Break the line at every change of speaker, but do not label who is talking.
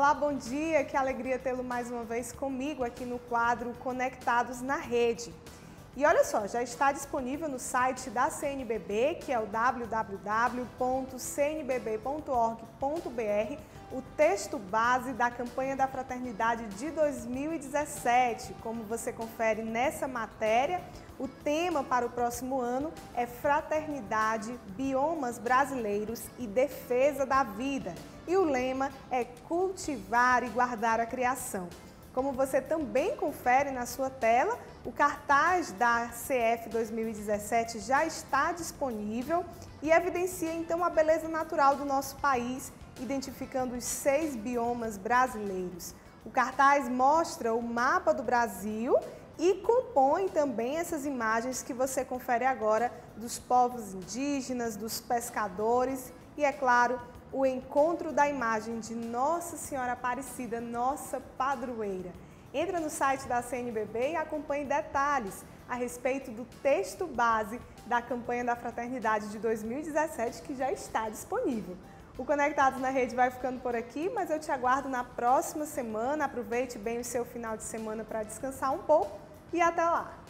Olá, bom dia, que alegria tê-lo mais uma vez comigo aqui no quadro Conectados na Rede. E olha só, já está disponível no site da CNBB, que é o www.cnbb.org.br, o texto base da campanha da Fraternidade de 2017. Como você confere nessa matéria, o tema para o próximo ano é Fraternidade, Biomas Brasileiros e Defesa da Vida. E o lema é cultivar e guardar a criação. Como você também confere na sua tela, o cartaz da CF 2017 já está disponível e evidencia então a beleza natural do nosso país, identificando os 6 biomas brasileiros. O cartaz mostra o mapa do Brasil e compõe também essas imagens que você confere agora dos povos indígenas, dos pescadores e, é claro, o encontro da imagem de Nossa Senhora Aparecida, nossa padroeira. Entra no site da CNBB e acompanhe detalhes a respeito do texto base da campanha da Fraternidade de 2017, que já está disponível. O Conectados na Rede vai ficando por aqui, mas eu te aguardo na próxima semana. Aproveite bem o seu final de semana para descansar um pouco e até lá!